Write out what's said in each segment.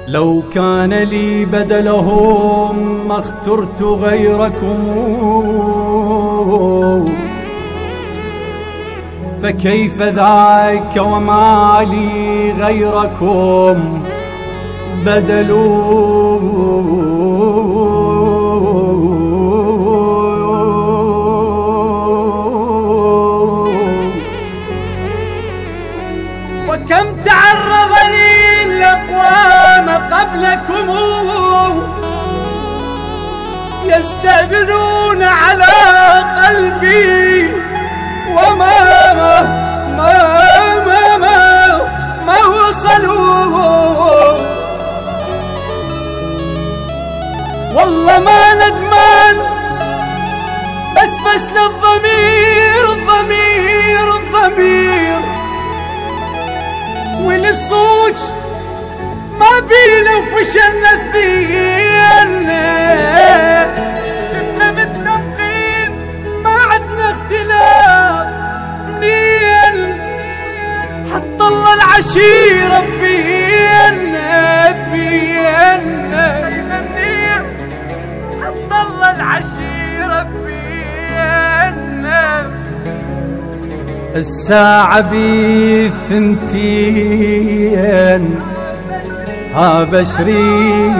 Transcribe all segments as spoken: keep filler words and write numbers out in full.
لو كان لي بدلهم ما اخترت غيركم، فكيف ذاك وما لي غيركم بدل. وكم تعرض لي الأقوام قبلكم يستأذنون على قلبي وما ما ما ما ما, ما وصلوا. والله ما ندمان بس بس للضمير الضمير الضمير وللصوج ما بينا وفشلنا الثقيلنا، كنا متفقين ما عدنا اختلاف نيل، حط الله العشيرة بينا بينا، حط الله العشيرة بينا. الساعة بثنتين ها بشري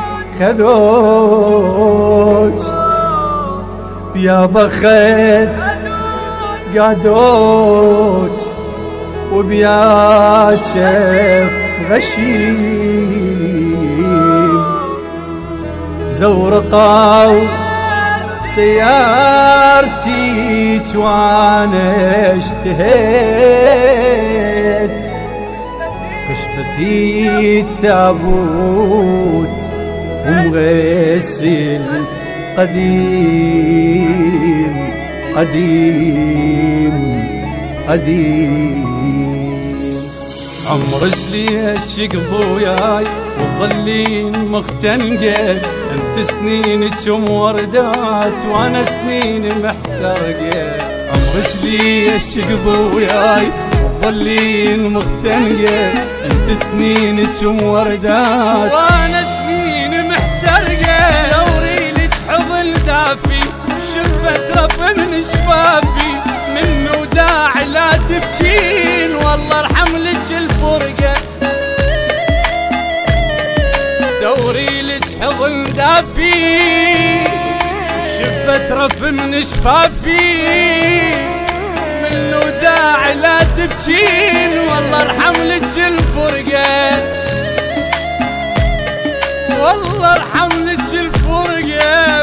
خذوج يا بخت قادوج وبيا شف غشيم زورقاو سيارتي وانا اشتهيت خشبتي التابوت ومغسل قديم قديم قديم. عمر رجلي الشق ضوياي وظلين مختنقة، انت سنينكم وردات وانا سنين محترقة. عمر رجلي الشق ضوياي وظلين مختنقة، انت سنينكم وردات وانا سنين محترقة. دوري لك حضن دافي شفت رف من شفافي من وداع لا تبكين والله ارحم لك الفرقة. دوري لك حضن دافي شفت رف من شفافي من وداع لا تبكين والله ارحم لك الفرقة والله ارحم لك الفرقة.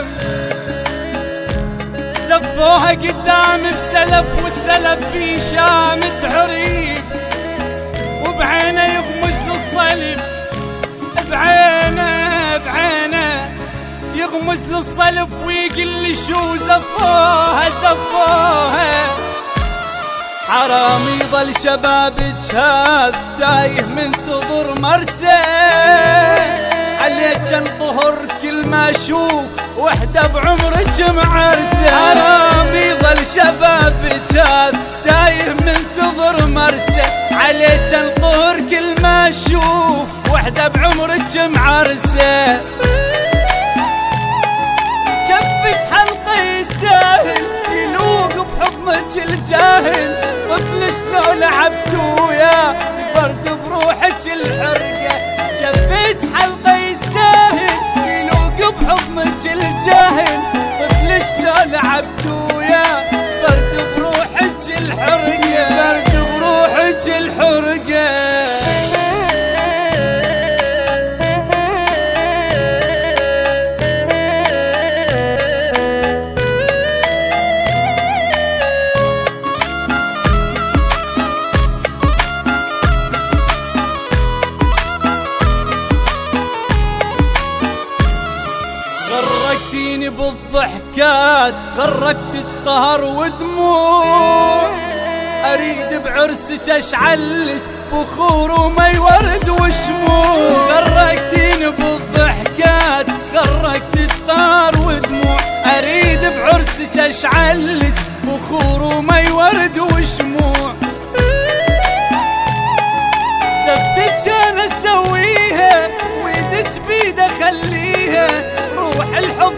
زفوها قدام بسلف والسلف في شامة عريف وبعينه يغمز للصلب بعينه بعينه يغمز للصلب ويقل شو زفوها زفوها. حرام يضل شبابك هذا تايه منتظر مرسى عليك كان ظهر كل ما اشوف وحده بعمرك معرسه. حرام يضل شبابك هذا تايه منتظر مرسى عليك كان ظهر كل ما اشوف وحده بعمرك معرسه. جفك حلقه يستاهل يلوق بحضنك الجاهل، طفل شلون لعبت وياه برد بروحك الحرقه. جفك حلقه يستاهل يلوق بحضنك الجاهل، طفل شلون لعبت وياه برد بروحك الحرقه برد بروحك الحرقه. غرقتيني بالضحكات غرقتك قهر ودموع، اريد بعرسك اشعلك بخور ومي ورد وشموع. غرقتيني بالضحكات غرقتك قهر ودموع، اريد بعرسك اشعلك بخور ومي ورد وشموع. زفتك انا اسويها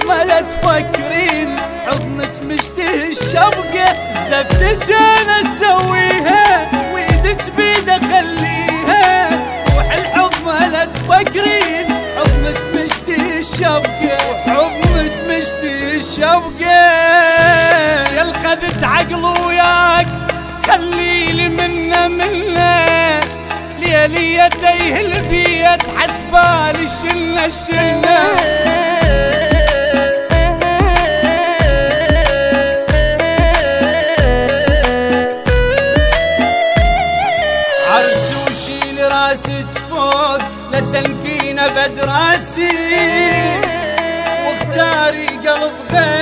الحضن لا تفكرين حضنك مشتهي الشبقة زفتك انا اسويها وايدك بيد اخليها روح الحضن لا تفكرين حضنك مشتهي الشبقة حضنك مشتهي الشبقة يا الخذت عقل وياك خليلي منا منا ليلي يديه البيت حسبالي الشنة الشنة عرس وشيل راسك فوق لا تنكينا بدراسي واختاري قلب غير